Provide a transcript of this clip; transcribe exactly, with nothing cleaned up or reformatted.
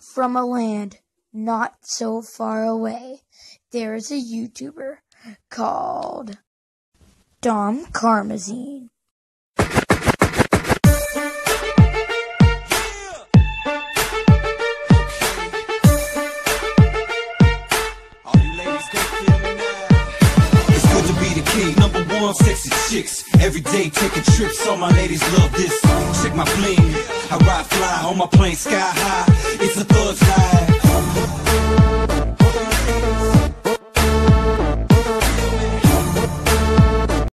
from a land not so far away, there is a YouTuber called Dom Karmazine. Number one, sexy chicks. Every day taking trips, all my ladies love this. Check my bling, I ride fly on my plane sky high.